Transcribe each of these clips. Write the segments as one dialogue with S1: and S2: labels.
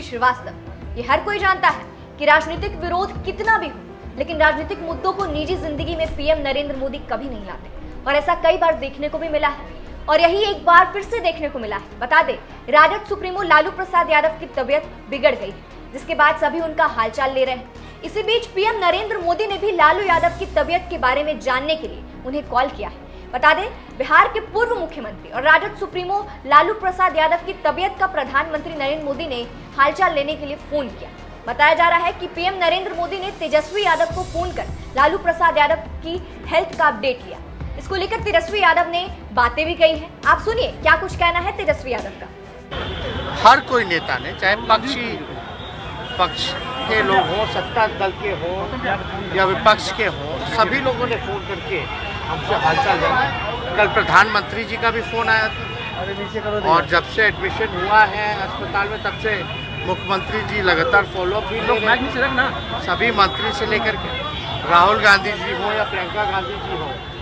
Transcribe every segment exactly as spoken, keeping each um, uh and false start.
S1: श्रीवास्तव। ये हर कोई जानता है कि राजनीतिक विरोध कितना भी हो, लेकिन राजनीतिक मुद्दों को निजी जिंदगी में पीएम नरेंद्र मोदी कभी नहीं लाते, और ऐसा कई बार देखने को भी मिला है, और यही एक बार फिर से देखने को मिला है। बता दें, राजद सुप्रीमो लालू प्रसाद यादव की तबीयत बिगड़ गई है, जिसके बाद सभी उनका हालचाल ले रहे हैं। इसी बीच पीएम नरेंद्र मोदी ने भी लालू यादव की तबीयत के बारे में जानने के लिए उन्हें कॉल किया है। बता दें, बिहार के पूर्व मुख्यमंत्री और राजद सुप्रीमो लालू प्रसाद यादव की तबीयत का प्रधानमंत्री नरेंद्र मोदी ने हालचाल लेने के लिए फोन किया। बताया जा रहा है कि पीएम नरेंद्र मोदी ने तेजस्वी यादव को फोन कर लालू प्रसाद यादव की हेल्थ का अपडेट लिया। इसको लेकर तेजस्वी यादव ने बातें भी कही हैं। आप सुनिए क्या कुछ कहना है तेजस्वी यादव का।
S2: हर कोई नेता ने, चाहे पक्षी पक्ष के लोग हों, सत्ता दल के हों या विपक्ष के हों, सभी लोगों ने फोन करके हमसे हालचाल जाना। कल प्रधानमंत्री जी का भी फोन आया था, और जब से एडमिशन हुआ है अस्पताल में तब से मुख्यमंत्री जी लगातार फॉलोअप भी ले रहे हैं। सभी मंत्री से लेकर के राहुल गांधी जी हो या प्रियंका गांधी जी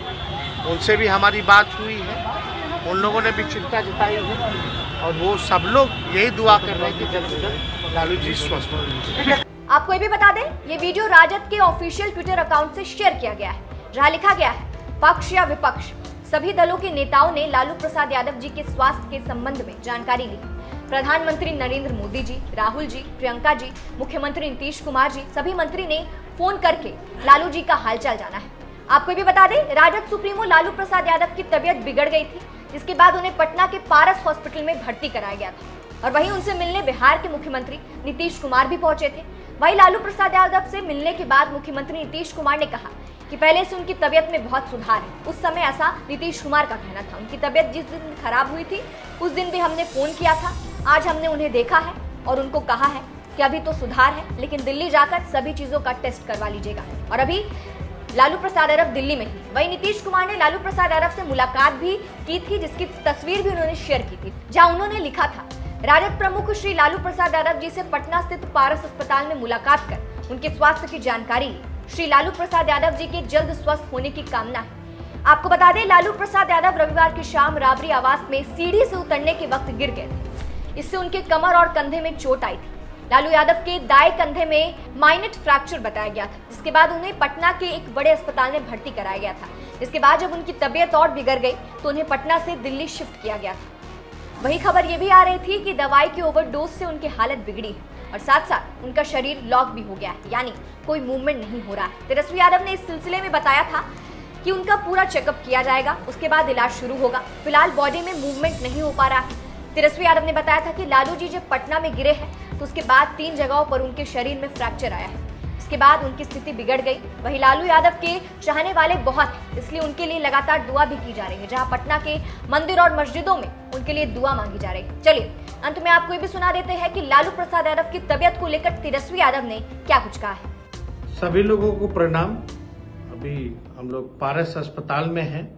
S2: हो, उनसे भी हमारी बात हुई है। उन लोगों ने भी चिंता जताई है, और वो सब लोग यही दुआ कर रहे हैं कि जल्द से जल्द लालू जी स्वस्थ हो।
S1: आपको ये भी बता दें, ये वीडियो राजद के ऑफिशियल ट्विटर अकाउंट से शेयर किया गया है, जहां लिखा गया है, पक्ष या विपक्ष सभी दलों के नेताओं ने लालू प्रसाद यादव जी के स्वास्थ्य के संबंध में जानकारी ली। प्रधानमंत्री नरेंद्र मोदी जी, राहुल जी, प्रियंका जी, मुख्यमंत्री नीतीश कुमार जी, सभी मंत्री ने फोन करके लालू जी का हालचाल जाना है। आपको भी बता दें, राजद सुप्रीमो लालू प्रसाद यादव की तबीयत बिगड़ गई थी, जिसके बाद उन्हें पटना के पारस हॉस्पिटल में भर्ती कराया गया था, और वहीं उनसे मिलने बिहार के मुख्यमंत्री नीतीश कुमार भी पहुंचे थे। वहीं लालू प्रसाद यादव से मिलने के बाद मुख्यमंत्री नीतीश कुमार ने कहा कि पहले से उनकी तबीयत में बहुत सुधार है। उस समय ऐसा नीतीश कुमार का कहना था। उनकी तबीयत जिस दिन खराब हुई थी उस दिन भी हमने फोन किया था। आज हमने उन्हें देखा है और उनको कहा है कि अभी तो सुधार है, लेकिन दिल्ली जाकर सभी चीजों का टेस्ट करवा लीजिएगा। और अभी लालू प्रसाद यादव दिल्ली में ही। वहीं नीतीश कुमार ने लालू प्रसाद यादव से मुलाकात भी की थी, जिसकी तस्वीर भी उन्होंने शेयर की थी, जहां उन्होंने लिखा था, राजद प्रमुख श्री लालू प्रसाद यादव जी से पटना स्थित पारस अस्पताल में मुलाकात कर उनके स्वास्थ्य की जानकारी ली। श्री लालू प्रसाद यादव जी के जल्द स्वस्थ होने की कामना है। आपको बता दें, लालू प्रसाद यादव रविवार की शाम राबरी आवास में सीढ़ी से उतरने के वक्त गिर गए थे। इससे उनके कमर और कंधे में चोट आई थी। लालू यादव के दाएं कंधे में माइनर फ्रैक्चर बताया गया था, जिसके बाद उन्हें पटना के एक बड़े अस्पताल में भर्ती कराया गया था। इसके बाद जब उनकी तबीयत और बिगड़ गई तो उन्हें पटना से दिल्ली शिफ्ट किया गया था। वही खबर ये भी आ रही थी कि दवाई की ओवरडोज से उनकी हालत बिगड़ी है, और साथ साथ उनका शरीर लॉक भी हो गया है, यानी कोई मूवमेंट नहीं हो रहा है। तेजस्वी यादव ने इस सिलसिले में बताया था कि उनका पूरा चेकअप किया जाएगा, उसके बाद इलाज शुरू होगा। फिलहाल बॉडी में मूवमेंट नहीं हो पा रहा है। तेजस्वी यादव ने बताया था कि लालू जी जब पटना में गिरे हैं तो उसके बाद तीन जगहों पर उनके शरीर में फ्रैक्चर आया है। इसके बाद उनकी स्थिति बिगड़ गई। वहीं लालू यादव के चाहने वाले बहुत हैं, इसलिए उनके लिए लगातार दुआ भी की जा रही है, जहां पटना के मंदिर और मस्जिदों में उनके लिए दुआ मांगी जा रही है। चलिए अंत में आपको ये भी सुना देते हैं कि लालू प्रसाद यादव की तबीयत को लेकर तेजस्वी यादव ने क्या कुछ कहा है।
S3: सभी लोगों को प्रणाम। अभी हम लोग पारस अस्पताल में हैं,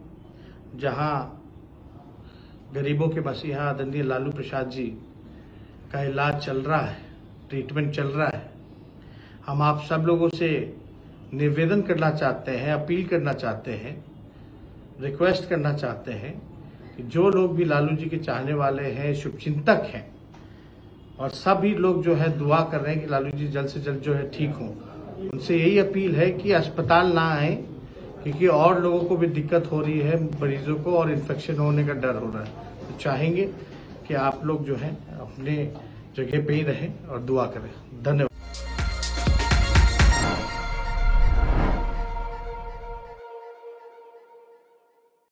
S3: जहां गरीबों के मसीहा आदरणीय लालू प्रसाद जी का इलाज चल रहा है, ट्रीटमेंट चल रहा है। हम आप सब लोगों से निवेदन करना चाहते हैं, अपील करना चाहते हैं, रिक्वेस्ट करना चाहते हैं कि जो लोग भी लालू जी के चाहने वाले हैं, शुभचिंतक हैं, और सभी लोग जो है दुआ कर रहे हैं कि लालू जी जल्द से जल्द जो है ठीक हों, उनसे यही अपील है कि अस्पताल ना आए, क्योंकि और लोगों को भी दिक्कत हो रही है, मरीजों को, और इन्फेक्शन होने का डर हो रहा है। तो चाहेंगे कि आप लोग जो है अपने जगह पे ही रहें और दुआ करें। धन्यवाद।